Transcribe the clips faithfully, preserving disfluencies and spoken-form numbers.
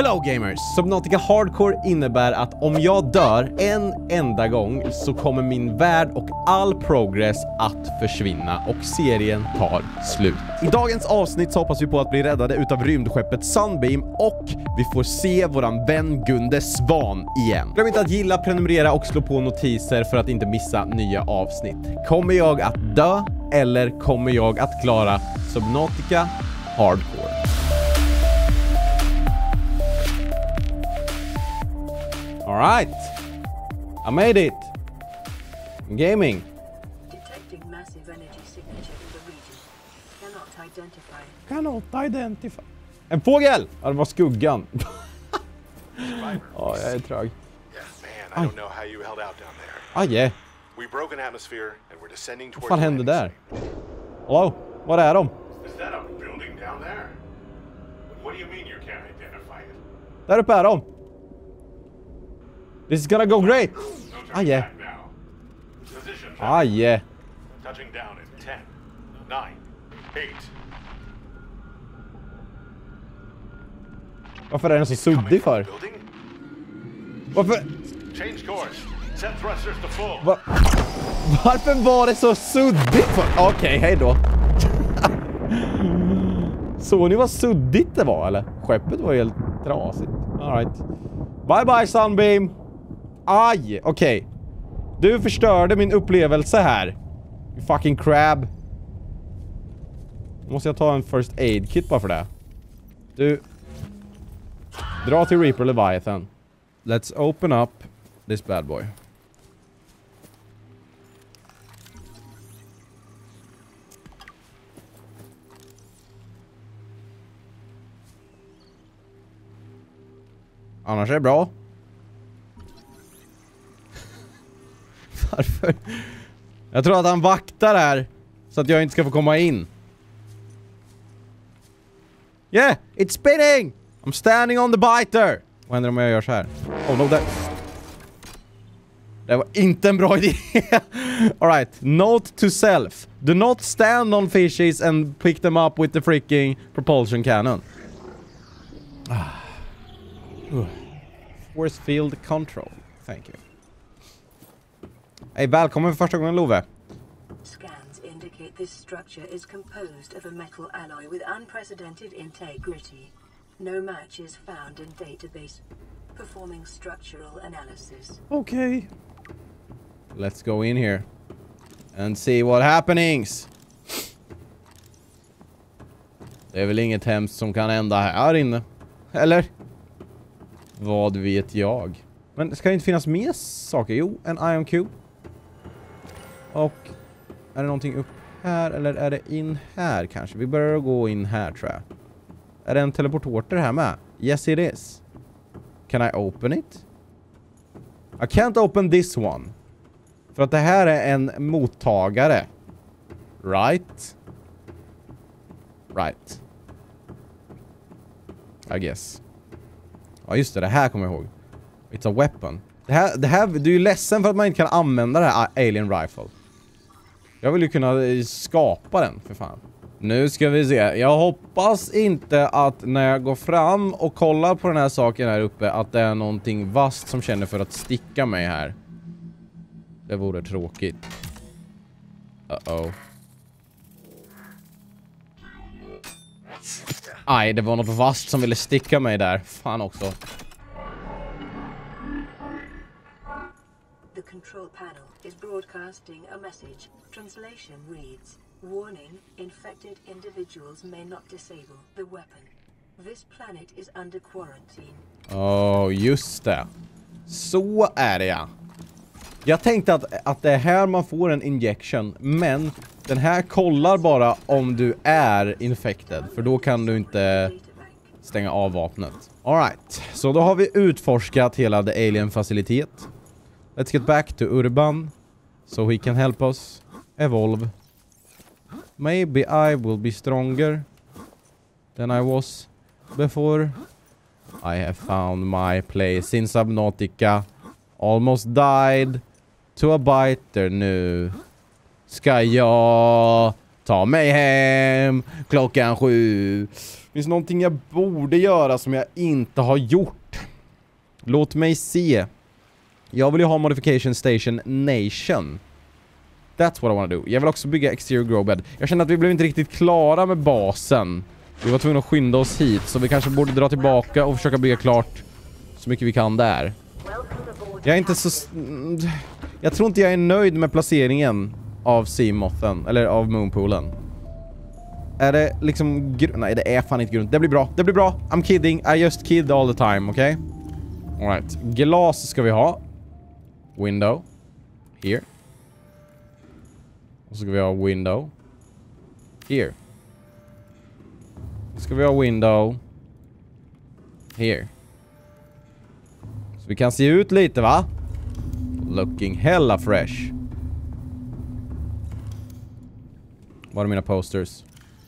Hello gamers! Subnautica Hardcore innebär att om jag dör en enda gång så kommer min värld och all progress att försvinna och serien tar slut. I dagens avsnitt så hoppas vi på att bli räddade utav rymdskeppet Sunbeam och vi får se våran vän Gunde Svan igen. Glöm inte att gilla, prenumerera och slå på notiser för att inte missa nya avsnitt. Kommer jag att dö eller kommer jag att klara Subnautica Hardcore? All right, I made it. Gaming. Detecting massive energy signature in the region. Cannot identify. Cannot identify. En fågel! Ja, det var skuggan. Ja, jag är trög. Yeah, man, I don't know how you held out down there. Ah, yeah. We broke an atmosphere and we're descending towards. Vad fan hände där? Hello? Var är de? Is that a building down there? What do you mean you can't identify it? Där uppe är de. This is gonna go great. Ah, yeah. Ah, yeah. Touching down in ten, nine, eight. Varför är den så suddig för? Varför? Change course. Set thrusters to full. Va? Varför var det så suddigt för? Okej, okay, hej då. Så ni vad suddigt det var, eller? Skeppet var helt trasigt. All right. Bye bye Sunbeam. Aj, okej. Okay. Du förstörde min upplevelse här. You fucking crab. Måste jag ta en first aid kit bara för det? Du. Dra till Reaper Leviathan. Let's open up this bad boy. Annars är det bra. Varför? Jag tror att han vaktar här så att jag inte ska få komma in. Yeah, it's spinning! I'm standing on the biter! Vad händer om jag gör så här? Oh no, that... Det var inte en bra idé. Alright, note to self. Do not stand on fishes and pick them up with the freaking propulsion cannon. Force field control. Thank you. Hej, välkommen för första gången, Love. Scans indicate this structure is composed of a metal alloy with unprecedented integrity. No match is found in database. Performing structural analysis. Okay. Let's go in here and see what happenings. Det är väl inget hemskt som kan hända här inne. Eller? Vad vet jag? Men ska det inte finnas mer saker? Jo, en ion cube. Och är det någonting upp här eller är det in här kanske? Vi börjar gå in här tror jag. Är det en teleporter här med? Yes it is. Can I open it? I can't open this one. För att det här är en mottagare. Right? Right. I guess. Ja just det, det här kommer jag ihåg. It's a weapon. Det här, det här, du är ju ledsen för att man inte kan använda det här Alien Rifle. Jag vill ju kunna skapa den, för fan. Nu ska vi se. Jag hoppas inte att när jag går fram och kollar på den här saken här uppe att det är någonting vasst som känner för att sticka mig här. Det vore tråkigt. Uh-oh. Aj, det var något vasst som ville sticka mig där. Fan också. The control panel is broadcasting a message. Translation reads: warning, infected individuals may not disable the weapon. This planet is under quarantine. Åh, oh, just det. Så är det ja. Jag tänkte att, att det är här man får en injection, men den här kollar bara om du är infected, för då kan du inte stänga av vapnet. Alright, så då har vi utforskat hela the alien facilitet. Let's get back to Urban so he can help us evolve. Maybe I will be stronger than I was before. I have found my place in Subnautica. Almost died to a biter nu. Ska jag ta mig hem klockan sju? Finns någonting jag borde göra som jag inte har gjort? Låt mig se. Jag vill ju ha Modification Station Nation. That's what I want to do. Jag vill också bygga Exterior Grow Bed. Jag känner att vi blev inte riktigt klara med basen. Vi var tvungna att skynda oss hit. Så vi kanske borde dra tillbaka och försöka bygga klart så mycket vi kan där. Jag är inte så... Jag tror inte jag är nöjd med placeringen av Seamothen. Eller av Moonpoolen. Är det liksom... Gr- Nej, det är fan inte grund. Det blir bra. Det blir bra. I'm kidding. I just kid all the time, okej? Okay? Alright. Glas ska vi ha. Window. Here. Och så ska vi ha window. Here. Så ska vi ha window. Here. Så vi kan se ut lite, va? Looking hella fresh. Var är mina posters?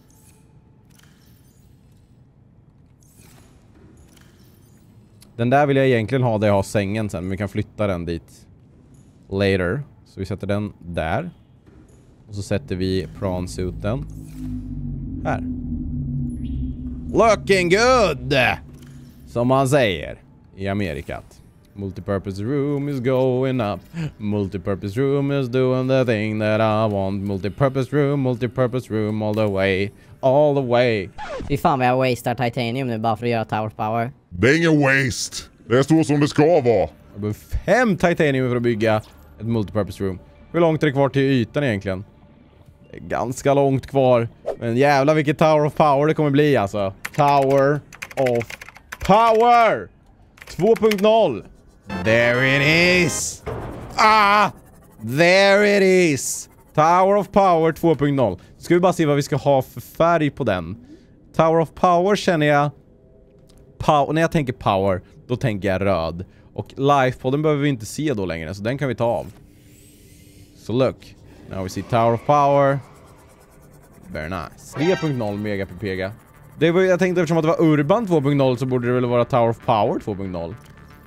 Den där vill jag egentligen ha där jag har sängen sen. Men vi kan flytta den dit later. Så vi sätter den där. Och så sätter vi prawn-suiten här. Looking good! Som man säger i Amerikat. Multipurpose room is going up. Multipurpose room is doing the thing that I want. Multipurpose room, multipurpose room all the way. All the way. Fy fan vad jag wastar titanium nu bara för att göra Tower of Power. Det är ingen waste. Det är så som det ska vara. Jag behöver fem titanium för att bygga ett multipurpose room. Hur långt är det kvar till ytan egentligen? Det är ganska långt kvar. Men jävlar vilket Tower of Power det kommer bli alltså. Tower of Power! två punkt noll. There it is! Ah! There it is! Tower of Power två punkt noll. Ska vi bara se vad vi ska ha för färg på den. Tower of Power känner jag... Pow- när jag tänker power, då tänker jag röd. Och live-podden behöver vi inte se då längre, så den kan vi ta av. So look. Now we see Tower of Power. Very nice. tre punkt noll mega P P G. Det var, jag tänkte eftersom att det var Urban två punkt noll så borde det väl vara Tower of Power två punkt noll.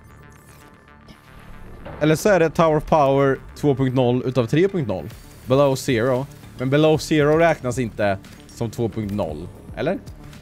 Eller så är det Tower of Power två punkt noll utav tre punkt noll. Below zero. Men below zero räknas inte som två punkt noll. Eller?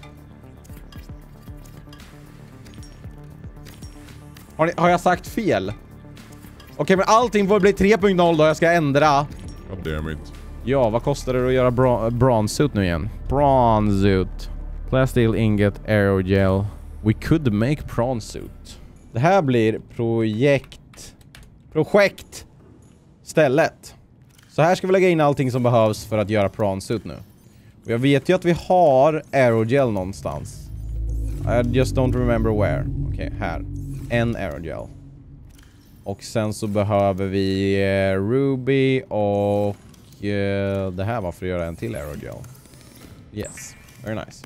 Har, ni, har jag sagt fel? Okej, okay, men allting får bli tre punkt noll då. Jag ska ändra. God damn it. Ja, vad kostar det att göra bra bronze suit nu igen? Bronze suit. Plasteel ingot, aerogel. We could make prawn suit. Det här blir projekt. Projekt. Stället. Så här ska vi lägga in allting som behövs för att göra prawn suit nu. Och jag vet ju att vi har aerogel någonstans. I just don't remember where. Okej, okay, här. En aerogel. Och sen så behöver vi uh, ruby och uh, det här var för att göra en till aerogel. Yes, very nice.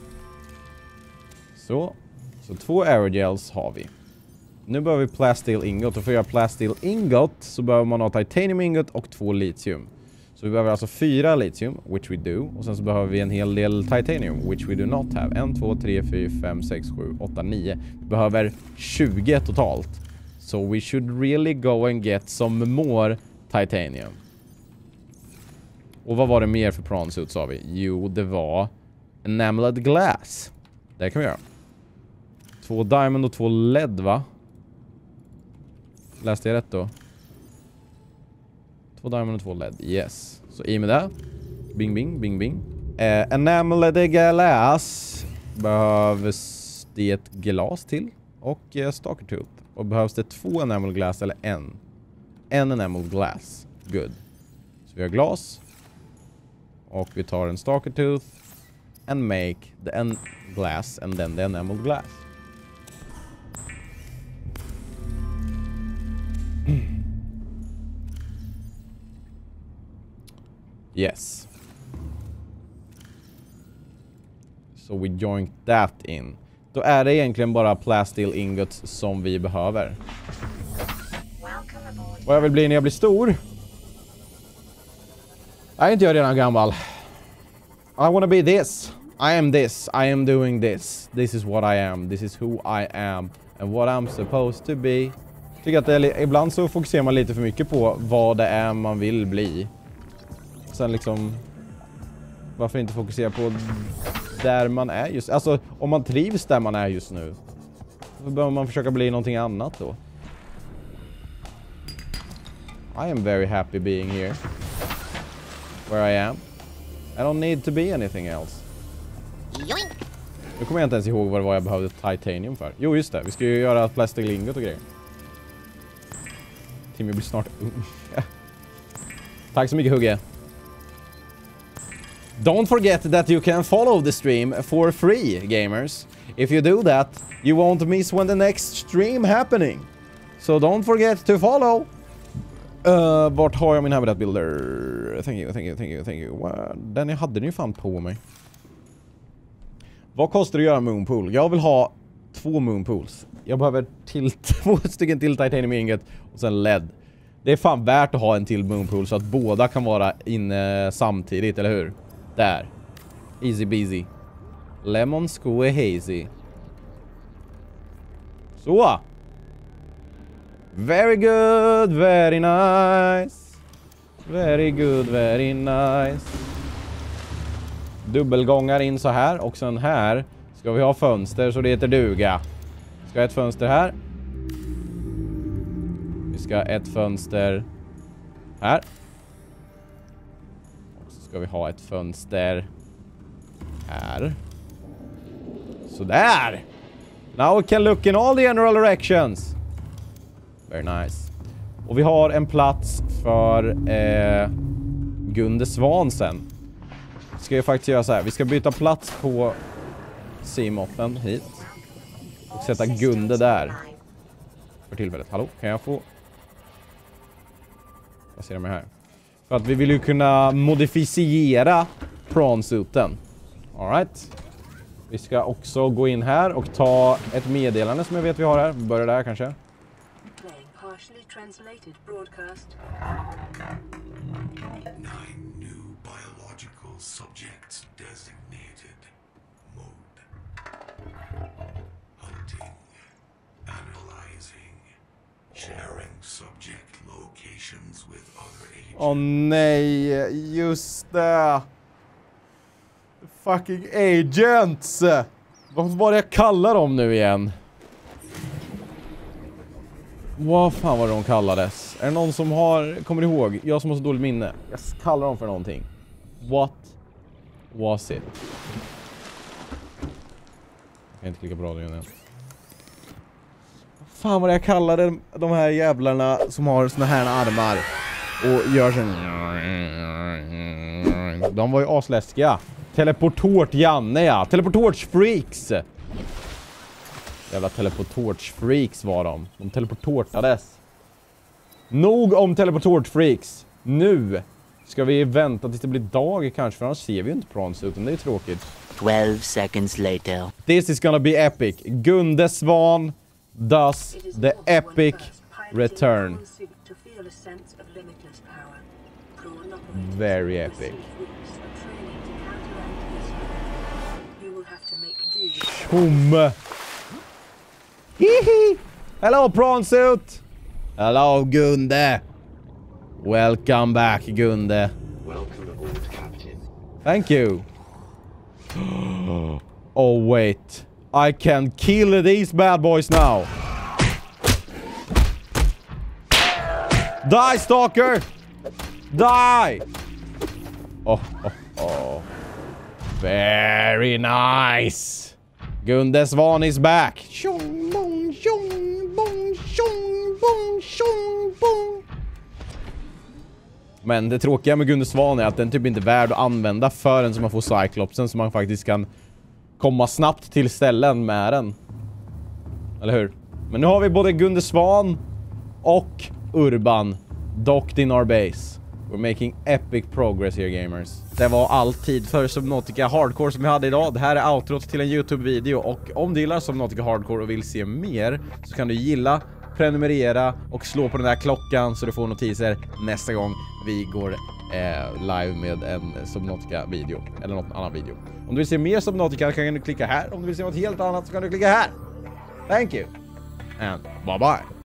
Så, så två aerogels har vi. Nu behöver vi plasteel ingot, och för att göra plasteel ingot så behöver man ha titanium ingot och två litium. Så vi behöver alltså fyra litium, which we do, och sen så behöver vi en hel del titanium, which we do not have. en, två, tre, fyra, fem, sex, sju, åtta, nio. Vi behöver tjugo totalt. So we should really go and get some more titanium. Och vad var det mer för prawn suit sa vi? Jo, det var enameled glass. Det kan vi göra. Två diamond och två led, va? Läste jag rätt då? Två diamond och två led. Yes. Så i med det. Bing, bing, bing, bing. Eh, enameled glass. Behövs det ett glas till. Och eh, stalker tooth. Och behövs det två enamel glass eller en? En enamel glass. Good. Så vi har glas. Och vi tar en stalker tooth. And make the en glass and then the enamel glass. Yes. So we join that in. Då är det egentligen bara plasteel ingots som vi behöver. Vad jag vill bli när jag blir stor? Jag är inte jag redan gammal. I wanna be this. I am this. I am doing this. This is what I am. This is who I am. And what I'm supposed to be. Jag tycker att det är, ibland så fokuserar man lite för mycket på vad det är man vill bli. Sen liksom... Varför inte fokusera på där man är just... Alltså, om man trivs där man är just nu, så behöver man försöka bli någonting annat då. I am very happy being here. Where I am. I don't need to be anything else. Nu kommer jag inte ens ihåg vad det var jag behövde titanium för. Jo, just det. Vi ska ju göra plastic lingot och grejer. Timmy blir snart ung. Tack så mycket, Hugge. Don't forget that you can follow the stream for free, gamers. If you do that, you won't miss when the next stream happening. So don't forget to follow. Uh, vart har jag min habitat builder? Thank you, thank you, thank you, thank you. Wow. Den jag hade ni fan på mig. Vad kostar det att göra moonpool? Jag vill ha två moonpools. Jag behöver till två stycken till titanium ingot och sen L E D. Det är fan värt att ha en till moonpool så att båda kan vara inne samtidigt, eller hur? Där. Easy beasy. Lemon square hazy. Så. Very good, very nice. Very good, very nice. Dubbelgångar in så här. Och sen här ska vi ha fönster så det heter duga. Vi ska ha ett fönster här. Vi ska ha ett fönster här. Och så ska vi ha ett fönster här. Så där. Now we can look in all the general directions. Very nice. Och vi har en plats för eh, Gunde Svan sen. Vi ska ju faktiskt göra så här. Vi ska byta plats på C-moppen hit. Och sätta Gunde där. För tillfället. Hallå, kan jag få... Vad ser de här? För att vi vill ju kunna modifiera prawn-suiten. All right. Vi ska också gå in här och ta ett meddelande som jag vet vi har här. Vi börjar där kanske. Translated broadcast. Nine new biological subjects designated. Mode. Hunting. Analyzing. Sharing subject locations with other agents. Åh nej, just det. Fucking agents. Vad var det jag kallar dem nu igen? Vad fan var det de kallades? Är det någon som har... Kommer ihåg? Jag som har så dåligt minne. Jag kallar dem för någonting. What was it? Jag kan inte klicka på radion igen. Vad fan var det jag kallade de här jävlarna som har såna här armar och gör sån... De var ju asläskiga. Teleportort Janne, ja. Teleportorts freaks. Jävla teleportorts freaks var de. De teleportortades. Nog om teleportort freaks. Nu ska vi vänta tills det blir dag kanske, för annars ser vi ju inte prawn-suiten. Det är tråkigt. twelve seconds later. This is gonna be epic. Gunde Svan does the epic return. Very epic. Tjomme! Hihi! Hello, prawn-suit! Hello, Gunde! Welcome back, Gunde. Welcome aboard, Captain. Thank you. Oh, wait. I can kill these bad boys now. Die, stalker! Die! Oh, oh, oh. Very nice. Gunde Svan is back. Tjong, bong, tjong, bong, tjong, bong, tjong, bong. Men det tråkiga med Gunde Svan är att den typ inte är värd att använda förrän så man får Cyclopsen, så man faktiskt kan komma snabbt till ställen med den. Eller hur? Men nu har vi både Gunde Svan och Urban docked in our base. We're making epic progress here, gamers. Det var alltid för Subnautica Hardcore som vi hade idag. Det här är outrot till en YouTube-video. Och om du gillar Subnautica Hardcore och vill se mer, så kan du gilla, prenumerera och slå på den där klockan så du får notiser nästa gång vi går eh, live med en Subnautica-video. Eller någon annan video. Om du vill se mer Subnautica kan du klicka här. Om du vill se något helt annat så kan du klicka här. Thank you. And bye bye.